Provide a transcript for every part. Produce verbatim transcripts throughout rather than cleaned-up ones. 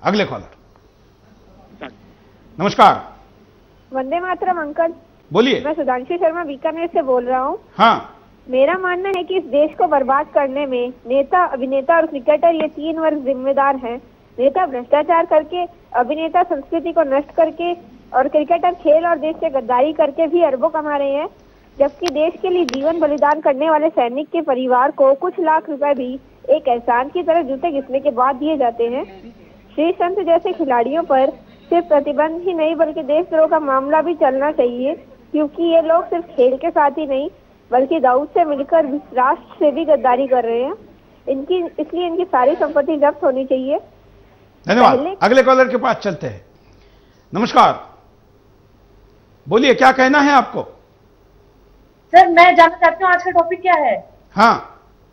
अगले कॉलर। नमस्कार। वंदे मातरम अंकल। बोलिए। मैं सुधांशु शर्मा बीकानेर से बोल रहा हूँ। हाँ। मेरा मानना है कि इस देश को बर्बाद करने में नेता, अभिनेता और क्रिकेटर ये तीन वर्ग जिम्मेदार हैं। नेता भ्रष्टाचार करके, अभिनेता संस्कृति को नष्ट करके और क्रिकेटर खेल और देश से गद्दारी करके भी अरबों कमा रहे हैं, जबकि देश के लिए जीवन बलिदान करने वाले सैनिक के परिवार को कुछ लाख रुपए भी एक एहसान की तरह जूते घिसने के बाद दिए जाते हैं। श्री संत जैसे खिलाड़ियों पर सिर्फ प्रतिबंध ही नहीं बल्कि देशद्रोह का मामला भी चलना चाहिए, क्योंकि ये लोग सिर्फ खेल के साथ ही नहीं बल्कि दाऊद से मिलकर राष्ट्र से भी गद्दारी कर रहे हैं। इनकी इसलिए इनकी सारी संपत्ति जब्त होनी चाहिए। धन्यवाद। अगले कॉलर के पास चलते हैं। नमस्कार। बोलिए, क्या कहना है आपको? सर, मैं जानना चाहती हूँ आज का टॉपिक क्या है? हाँ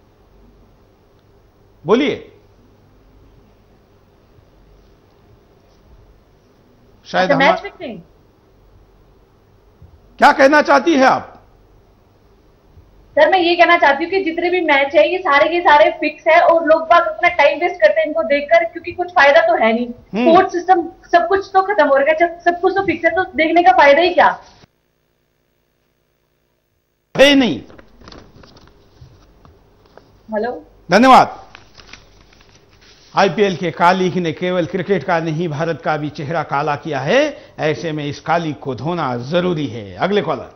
बोलिए। शायद अच्छा, मैच फिक्सिंग। क्या कहना चाहती है आप? सर, मैं ये कहना चाहती हूँ कि जितने भी मैच है ये सारे के सारे फिक्स है और लोग बात अपना टाइम वेस्ट करते हैं इनको देखकर, क्योंकि कुछ फायदा तो है नहीं। स्पोर्ट्स सिस्टम सब कुछ तो खत्म हो रहा है, सब कुछ तो फिक्स है, तो देखने का फायदा ही क्या है? नहीं। हेलो, धन्यवाद। आईपीएल के काली ने केवल क्रिकेट का नहीं भारत का भी चेहरा काला किया है। ऐसे में इस काली को धोना जरूरी है। अगले कॉलर।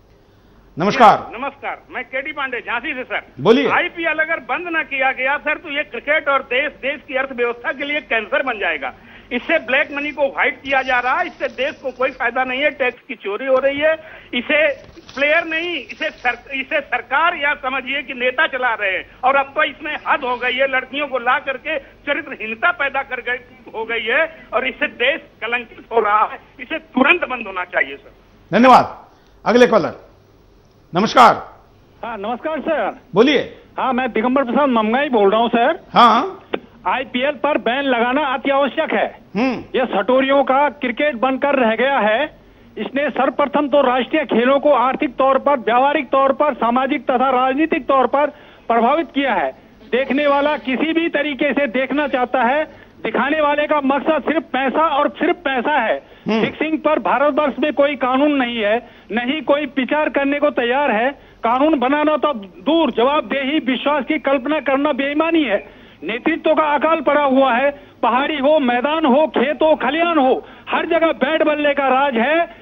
नमस्कार। नमस्कार, मैं केडी पांडे झांसी से। सर बोलिए। आईपीएल अगर बंद ना किया गया सर तो ये क्रिकेट और देश देश की अर्थव्यवस्था के लिए कैंसर बन जाएगा। इससे ब्लैक मनी को व्हाइट किया जा रहा है, इससे देश को कोई फायदा नहीं है, टैक्स की चोरी हो रही है। इसे प्लेयर नहीं, इसे सर, इसे सरकार या समझिए कि नेता चला रहे हैं। और अब तो इसमें हद हो गई है, लड़कियों को ला करके चरित्रहीनता पैदा कर गई हो गई है और इससे देश कलंकित हो रहा है। इसे तुरंत बंद होना चाहिए सर। धन्यवाद। अगले कॉलर। नमस्कार। हाँ नमस्कार सर। बोलिए। हाँ, मैं दिगंबर प्रसाद ममगाई बोल रहा हूँ सर। हाँ। आईपीएल पर बैन लगाना अति आवश्यक है। यह सटोरियों का क्रिकेट बनकर रह गया है। इसने सर्वप्रथम तो राष्ट्रीय खेलों को आर्थिक तौर पर, व्यावहारिक तौर पर, सामाजिक तथा राजनीतिक तौर पर प्रभावित किया है। देखने वाला किसी भी तरीके से देखना चाहता है, दिखाने वाले का मकसद सिर्फ पैसा और सिर्फ पैसा है। फिक्सिंग पर भारतवर्ष में कोई कानून नहीं है, नहीं कोई विचार करने को तैयार है। कानून बनाना तो दूर, जवाबदेही, विश्वास की कल्पना करना बेईमानी है। नेतृत्व का अकाल पड़ा हुआ है। पहाड़ी हो, मैदान हो, खेत हो, खलियान हो, हर जगह बैट बल्ले का राज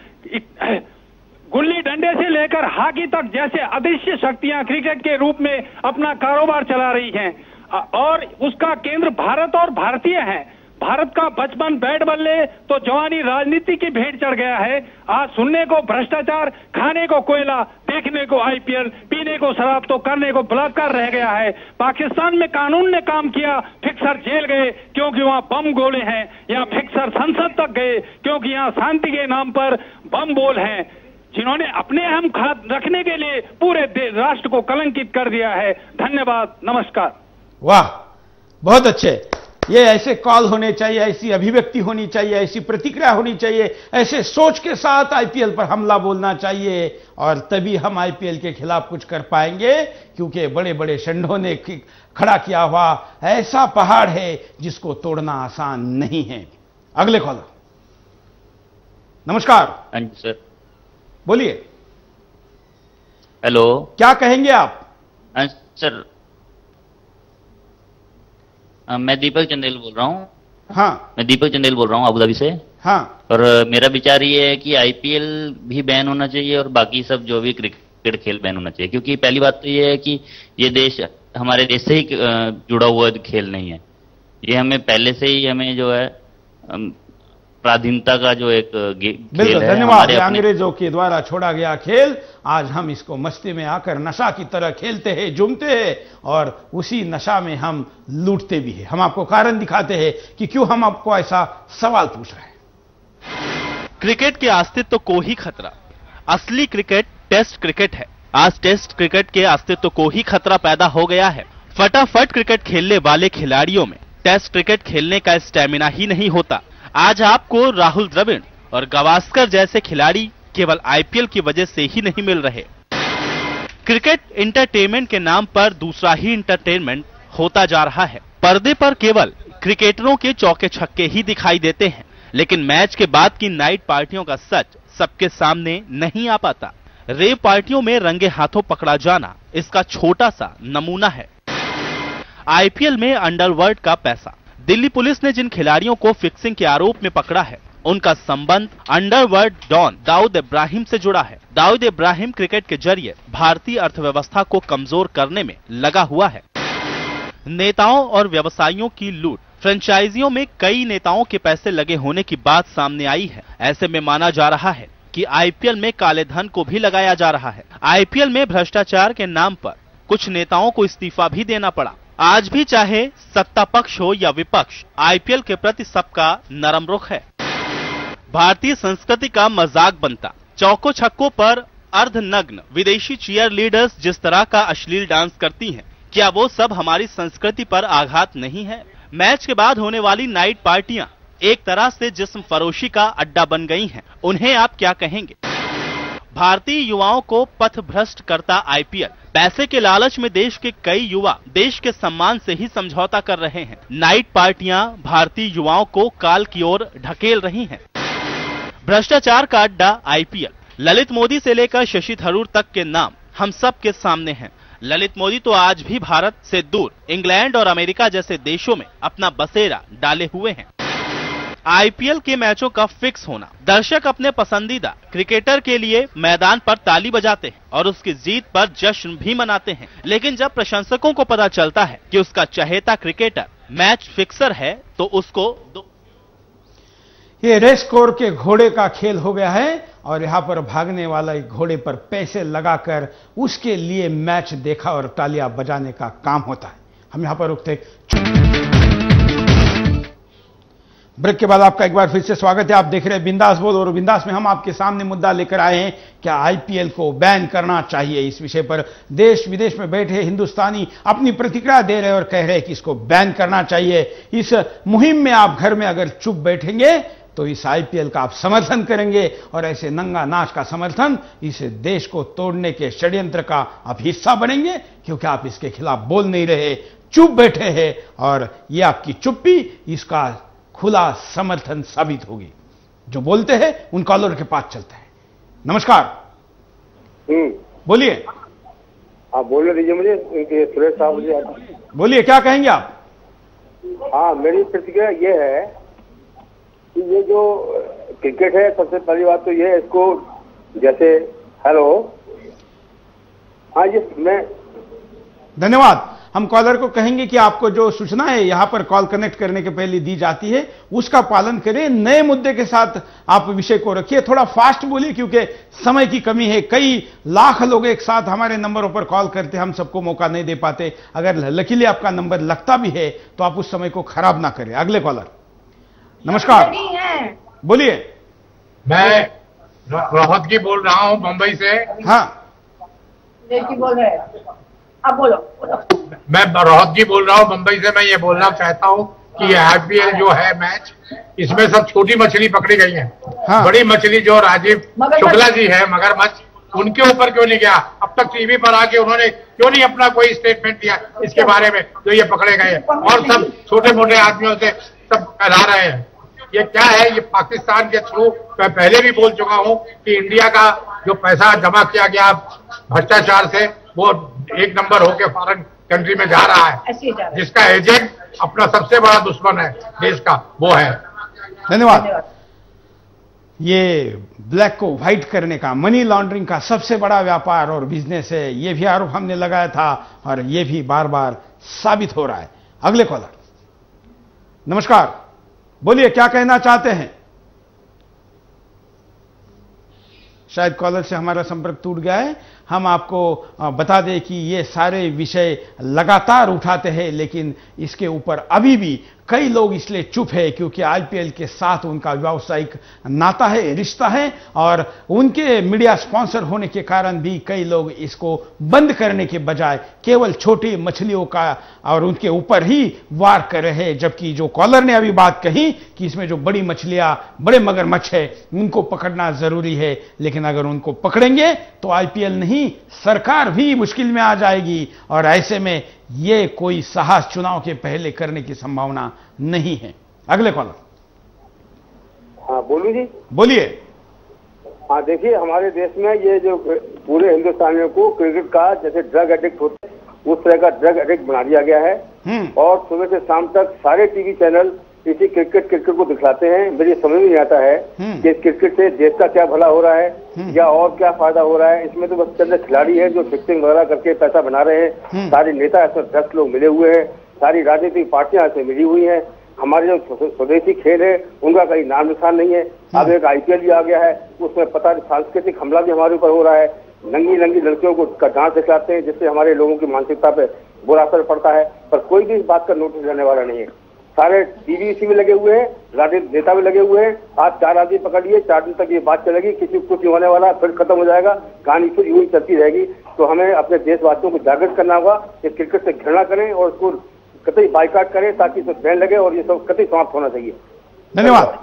है। गुल्ली डंडे से लेकर हॉकी तक जैसे अदृश्य शक्तियां क्रिकेट के रूप में अपना कारोबार चला रही हैं और उसका केंद्र भारत और भारतीय हैं। भारत का बचपन बैट बल्ले तो जवानी राजनीति की भेंट चढ़ गया है। आज सुनने को भ्रष्टाचार, खाने को कोयला, देखने को आईपीएल, पीने को शराब तो करने को बलात्कार रह गया है। पाकिस्तान में कानून ने काम किया, फिक्सर जेल गए क्योंकि वहां बम गोले हैं, या फिक्सर संसद तक गए क्योंकि यहाँ शांति के नाम पर बम बोल हैं, जिन्होंने अपने अहम खाद रखने के लिए पूरे राष्ट्र को कलंकित कर दिया है। धन्यवाद, नमस्कार। वाह, बहुत अच्छे। ये ऐसे कॉल होने चाहिए, ऐसी अभिव्यक्ति होनी चाहिए, ऐसी प्रतिक्रिया होनी चाहिए, ऐसे सोच के साथ आईपीएल पर हमला बोलना चाहिए और तभी हम आईपीएल के खिलाफ कुछ कर पाएंगे, क्योंकि बड़े बड़े षंढों ने खड़ा किया हुआ ऐसा पहाड़ है जिसको तोड़ना आसान नहीं है। अगले कॉलर। नमस्कार। हाँ जी सर। बोलिए। हेलो। क्या कहेंगे आप? हाँ सर, मैं दीपक चंदेल बोल रहा हूँ। हाँ। मैं दीपक चंदेल बोल रहा हूँ अबुधाबी से। हाँ। और मेरा विचार ये है कि आईपीएल भी बैन होना चाहिए और बाकी सब जो भी क्रिकेट खेल बैन होना चाहिए, क्योंकि पहली बात तो ये है कि ये देश हमारे देश से ही जुड़ा हुआ खेल नहीं है। ये हमें पहले से ही हमें जो है प्राधीनता का जो एक बिल्कुल। धन्यवाद। अंग्रेजों के द्वारा छोड़ा गया खेल आज हम इसको मस्ती में आकर नशा की तरह खेलते हैं, झूमते हैं और उसी नशा में हम लूटते भी हैं। हम आपको कारण दिखाते हैं कि क्यों हम आपको ऐसा सवाल पूछ रहे हैं। क्रिकेट के अस्तित्व को ही खतरा। असली क्रिकेट टेस्ट क्रिकेट है। आज टेस्ट क्रिकेट के अस्तित्व को ही खतरा पैदा हो गया है। फटाफट क्रिकेट खेलने वाले खिलाड़ियों में टेस्ट क्रिकेट खेलने का स्टेमिना ही नहीं होता। आज आपको राहुल द्रविड़ और गावस्कर जैसे खिलाड़ी केवल आईपीएल की वजह से ही नहीं मिल रहे। क्रिकेट इंटरटेनमेंट के नाम पर दूसरा ही इंटरटेनमेंट होता जा रहा है। पर्दे पर केवल क्रिकेटरों के चौके छक्के ही दिखाई देते हैं, लेकिन मैच के बाद की नाइट पार्टियों का सच सबके सामने नहीं आ पाता। रेव पार्टियों में रंगे हाथों पकड़ा जाना इसका छोटा सा नमूना है। आईपीएल में अंडरवर्ल्ड का पैसा। दिल्ली पुलिस ने जिन खिलाड़ियों को फिक्सिंग के आरोप में पकड़ा है, उनका संबंध अंडरवर्ल्ड डॉन दाऊद इब्राहिम से जुड़ा है। दाऊद इब्राहिम क्रिकेट के जरिए भारतीय अर्थव्यवस्था को कमजोर करने में लगा हुआ है। नेताओं और व्यवसायियों की लूट। फ्रेंचाइजियों में कई नेताओं के पैसे लगे होने की बात सामने आई है। ऐसे में माना जा रहा है कि आईपीएल में काले धन को भी लगाया जा रहा है। आईपीएल में भ्रष्टाचार के नाम पर कुछ नेताओं को इस्तीफा भी देना पड़ा। आज भी चाहे सत्ता पक्ष हो या विपक्ष, आईपीएल के प्रति सबका नरम रुख है। भारतीय संस्कृति का मजाक बनता। चौको छक्कों पर अर्धनग्न विदेशी चीयर लीडर्स जिस तरह का अश्लील डांस करती हैं, क्या वो सब हमारी संस्कृति पर आघात नहीं है? मैच के बाद होने वाली नाइट पार्टियां एक तरह से जिस्म फरोशी का अड्डा बन गई हैं। उन्हें आप क्या कहेंगे? भारतीय युवाओं को पथ भ्रष्ट करता आईपीएल। पैसे के लालच में देश के कई युवा देश के सम्मान से ही समझौता कर रहे हैं। नाइट पार्टियां भारतीय युवाओं को काल की ओर ढकेल रही हैं। भ्रष्टाचार का अड्डा आईपीएल। ललित मोदी से लेकर शशि थरूर तक के नाम हम सब के सामने हैं। ललित मोदी तो आज भी भारत से दूर इंग्लैंड और अमेरिका जैसे देशों में अपना बसेरा डाले हुए हैं। आईपीएल के मैचों का फिक्स होना। दर्शक अपने पसंदीदा क्रिकेटर के लिए मैदान पर ताली बजाते हैं और उसकी जीत पर जश्न भी मनाते हैं, लेकिन जब प्रशंसकों को पता चलता है कि उसका चहेता क्रिकेटर मैच फिक्सर है तो उसको दो... ये रेस कोर के घोड़े का खेल हो गया है और यहां पर भागने वाला एक घोड़े पर पैसे लगाकर उसके लिए मैच देखा और तालियां बजाने का काम होता है। हम यहां पर रुकते। ब्रेक के बाद आपका एक बार फिर से स्वागत है। आप देख रहे हैं बिंदास बोल, और बिंदास में हम आपके सामने मुद्दा लेकर आए हैं, क्या आईपीएल को बैन करना चाहिए। इस विषय पर देश विदेश में बैठे हिंदुस्तानी अपनी प्रतिक्रिया दे रहे और कह रहे हैं कि इसको बैन करना चाहिए। इस मुहिम में आप घर में अगर चुप बैठेंगे तो इस आईपीएल का आप समर्थन करेंगे और ऐसे नंगा नाच का समर्थन इस देश को तोड़ने के षड्यंत्र का आप हिस्सा बनेंगे, क्योंकि आप इसके खिलाफ बोल नहीं रहे, चुप बैठे हैं और ये आपकी चुप्पी इसका खुला समर्थन साबित होगी। जो बोलते हैं उन कॉलर के पास चलते हैं। नमस्कार। हम्म बोलिए। आप बोलने दीजिए मुझे, सुरेश साहब मुझे बोलिए, क्या कहेंगे आप? हाँ, मेरी प्रतिक्रिया ये है कि ये जो क्रिकेट है, सबसे पहली बात तो ये है, इसको जैसे हेलो हाँ जी मैं धन्यवाद। हम कॉलर को कहेंगे कि आपको जो सूचना है यहां पर कॉल कनेक्ट करने के पहले दी जाती है उसका पालन करें। नए मुद्दे के साथ आप विषय को रखिए, थोड़ा फास्ट बोलिए क्योंकि समय की कमी है। कई लाख लोग एक साथ हमारे नंबरों पर कॉल करते, हम सबको मौका नहीं दे पाते। अगर लकीली आपका नंबर लगता भी है तो आप उस समय को खराब ना करें। अगले कॉलर। नमस्कार, बोलिए। मैं रोहत की बोल रहा हूँ, मुंबई से। हाँ बोल रहे हैं, अब बोलो, बोलो। मैं रोहत जी बोल रहा हूँ मुंबई से। मैं ये बोलना चाहता हूँ कि ये आईपीएल जो है मैच, इसमें सब छोटी मछली पकड़ी गई है। हाँ। बड़ी मछली जो राजीव शुक्ला जी है, मगरमच्छ, उनके ऊपर क्यों नहीं गया? अब तक टीवी पर आके उन्होंने क्यों नहीं अपना कोई स्टेटमेंट दिया इसके बारे में, जो ये पकड़े गए हैं और सब छोटे मोटे आदमियों से सब फैला रहे हैं। ये क्या है? ये पाकिस्तान के थ्रू, मैं पहले भी बोल चुका हूँ कि इंडिया का जो पैसा जमा किया गया भ्रष्टाचार से, वो एक नंबर होके फॉरेन कंट्री में जा रहा है, जिसका एजेंट अपना सबसे बड़ा दुश्मन है देश का, वो है। धन्यवाद। ये ब्लैक को व्हाइट करने का, मनी लॉन्ड्रिंग का सबसे बड़ा व्यापार और बिजनेस है, ये भी आरोप हमने लगाया था और ये भी बार बार साबित हो रहा है। अगले कॉलर। नमस्कार, बोलिए, क्या कहना चाहते हैं? शायद कॉलर से हमारा संपर्क टूट गया है। हम आपको बता दें कि ये सारे विषय लगातार उठाते हैं, लेकिन इसके ऊपर अभी भी कई लोग इसलिए चुप है क्योंकि आईपीएल के साथ उनका व्यावसायिक नाता है, रिश्ता है, और उनके मीडिया स्पॉन्सर होने के कारण भी कई लोग इसको बंद करने के बजाय केवल छोटी मछलियों का और उनके ऊपर ही वार कर रहे हैं। जबकि जो कॉलर ने अभी बात कही कि इसमें जो बड़ी मछलियां, बड़े मगरमच्छ है, उनको पकड़ना जरूरी है, लेकिन अगर उनको पकड़ेंगे तो आईपीएल नहीं, सरकार भी मुश्किल में आ जाएगी। और ऐसे में ये कोई साहस चुनाव के पहले करने की संभावना नहीं है। अगले कॉलर। हाँ बोलू जी। बोलिए। हाँ देखिए, हमारे देश में ये जो पूरे हिंदुस्तानियों को क्रिकेट का जैसे ड्रग एडिक्ट होते हैं उस तरह का ड्रग एडिक्ट बना दिया गया है और सुबह से शाम तक सारे टीवी चैनल इसी क्रिकेट क्रिकेट को दिखलाते हैं। मुझे समझ नहीं आता है कि इस क्रिकेट से देश का क्या भला हो रहा है या और क्या फायदा हो रहा है। इसमें तो बस चंद खिलाड़ी है जो फिक्सिंग वगैरह करके पैसा बना रहे हैं। सारे नेता ऐसे दस लोग मिले हुए हैं, सारी राजनीतिक पार्टियां ऐसे मिली हुई हैं। हमारे जो स्वदेशी खेल है उनका कहीं नाम निशान नहीं है। अब एक आईपीएल भी आ गया है, उसमें पता नहीं सांस्कृतिक हमला भी हमारे ऊपर हो रहा है। नंगी नंगी लड़कियों को का डांस दिखलाते हैं जिससे हमारे लोगों की मानसिकता पे बुरा असर पड़ता है, पर कोई भी इस बात का नोटिस लेने वाला नहीं है। सारे टीवी इसी में लगे हुए हैं, राजनीतिक नेता भी लगे हुए हैं। आज चार आदमी पकड़ लिए, चार दिन तक ये बात चलेगी, किसी को कुछ नहीं होने वाला, फिर खत्म हो जाएगा, कहानी फिर यूं ही चलती रहेगी। तो हमें अपने देशवासियों को जागृत करना होगा कि क्रिकेट से घृणा करें और उसको कतई बाइकाट करें ताकि इसे बैन लगे और ये सब कतई समाप्त होना चाहिए। धन्यवाद।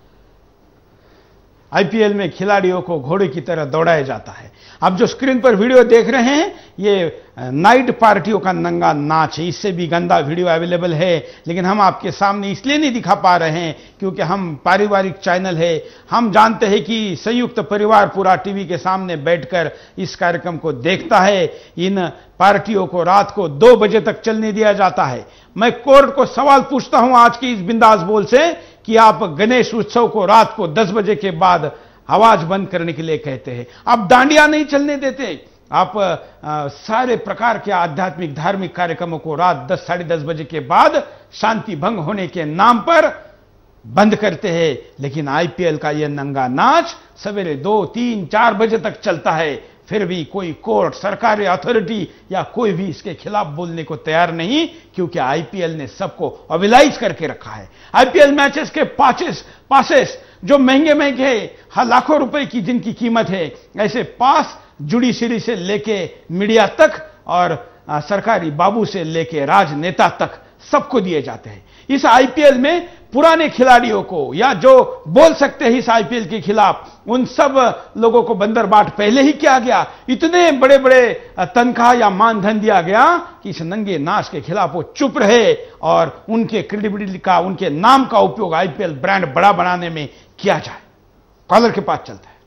आईपीएल में खिलाड़ियों को घोड़े की तरह दौड़ाया जाता है। आप जो स्क्रीन पर वीडियो देख रहे हैं ये नाइट पार्टियों का नंगा नाच है। इससे भी गंदा वीडियो अवेलेबल है, लेकिन हम आपके सामने इसलिए नहीं दिखा पा रहे हैं क्योंकि हम पारिवारिक चैनल है। हम जानते हैं कि संयुक्त परिवार पूरा टीवी के सामने बैठकर इस कार्यक्रम को देखता है। इन पार्टियों को रात को दो बजे तक चलने दिया जाता है। मैं कोर्ट को सवाल पूछता हूं आज की इस बिंदास बोल से कि आप गणेश उत्सव को रात को दस बजे के बाद आवाज बंद करने के लिए कहते हैं, आप दांडिया नहीं चलने देते, आप आ, सारे प्रकार के आध्यात्मिक धार्मिक कार्यक्रमों को रात दस साढ़े दस बजे के बाद शांति भंग होने के नाम पर बंद करते हैं। लेकिन आईपीएल का यह नंगा नाच सवेरे दो तीन चार बजे तक चलता है, फिर भी कोई कोर्ट, सरकारी अथॉरिटी या कोई भी इसके खिलाफ बोलने को तैयार नहीं, क्योंकि आईपीएल ने सबको ऑर्गेनाइज करके रखा है। आईपीएल मैचेस के पासेस पासेस जो महंगे महंगे लाखों रुपए की जिनकी कीमत है, ऐसे पास जुडिशरी से लेके मीडिया तक और आ, सरकारी बाबू से लेके राजनेता तक सबको दिए जाते हैं। इस आईपीएल में पुराने खिलाड़ियों को या जो बोल सकते हैं इस आईपीएल के खिलाफ, उन सब लोगों को बंदरबाट पहले ही किया गया। इतने बड़े बड़े तनख्वाह या मानधन दिया गया कि इस नंगे नाच के खिलाफ वो चुप रहे और उनके क्रेडिबिलिटी का, उनके नाम का उपयोग आईपीएल ब्रांड बड़ा बनाने में किया जाए। कॉलर के पास चलता है।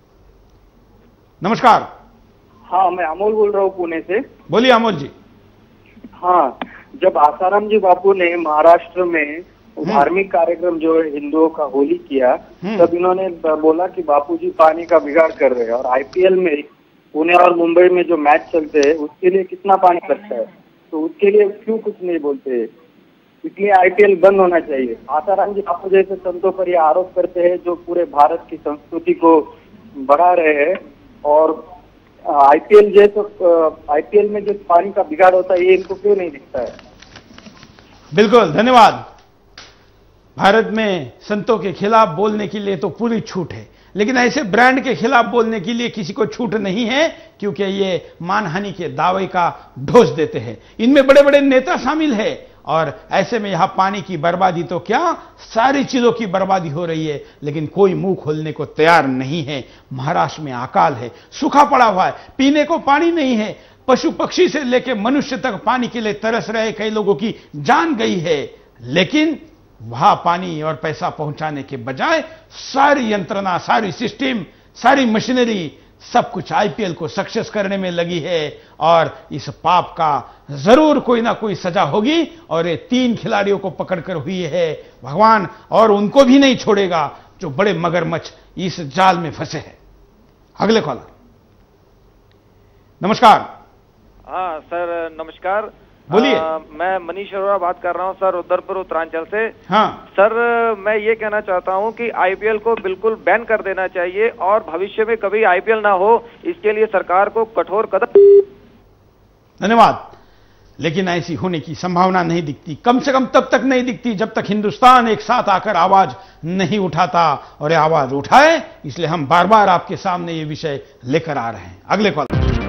नमस्कार। हाँ, मैं अमोल बोल रहा हूँ पुणे से। बोलिए अमोल जी। हाँ, जब आसाराम जी बापू ने महाराष्ट्र में धार्मिक कार्यक्रम जो हिंदुओं का होली किया, तब इन्होंने बोला कि बापूजी पानी का बिगाड़ कर रहे हैं। और आईपीएल में पुणे और मुंबई में जो मैच चलते हैं उसके लिए कितना पानी लगता है, तो उसके लिए क्यों कुछ नहीं बोलते। इसलिए आईपीएल बंद होना चाहिए। आसाराम जी बापू जैसे संतों पर यह आरोप करते हैं जो पूरे भारत की संस्कृति को बढ़ा रहे हैं। और आईपीएल जैसे आईपीएल में जो पानी का बिगाड़ होता है ये इनको क्यों नहीं दिखता है। बिल्कुल, धन्यवाद। भारत में संतों के खिलाफ बोलने के लिए तो पूरी छूट है, लेकिन ऐसे ब्रांड के खिलाफ बोलने के लिए किसी को छूट नहीं है, क्योंकि ये मानहानि के दावे का ढोस देते हैं। इनमें बड़े बड़े नेता शामिल है और ऐसे में यहां पानी की बर्बादी तो क्या, सारी चीजों की बर्बादी हो रही है, लेकिन कोई मुंह खोलने को तैयार नहीं है। महाराष्ट्र में अकाल है, सूखा पड़ा हुआ है, पीने को पानी नहीं है, पशु पक्षी से लेकर मनुष्य तक पानी के लिए तरस रहे, कई लोगों की जान गई है। लेकिन वहां पानी और पैसा पहुंचाने के बजाय सारी यंत्रणा, सारी सिस्टम, सारी मशीनरी, सब कुछ आईपीएल को सक्सेस करने में लगी है। और इस पाप का जरूर कोई ना कोई सजा होगी और ये तीन खिलाड़ियों को पकड़कर हुई है। भगवान और उनको भी नहीं छोड़ेगा जो बड़े मगरमच्छ इस जाल में फंसे हैं। अगले कॉलर। नमस्कार। हाँ सर, नमस्कार। बोलिए। मैं मनीष अरोड़ा बात कर रहा हूँ सर, उधरपुर उत्तरांचल से। हाँ सर, मैं ये कहना चाहता हूँ कि आईपीएल को बिल्कुल बैन कर देना चाहिए और भविष्य में कभी आईपीएल ना हो, इसके लिए सरकार को कठोर कदम। धन्यवाद। लेकिन ऐसी होने की संभावना नहीं दिखती, कम से कम तब तक नहीं दिखती जब तक हिंदुस्तान एक साथ आकर आवाज नहीं उठाता। और ये आवाज उठाए, इसलिए हम बार बार आपके सामने ये विषय लेकर आ रहे हैं। अगले कॉल।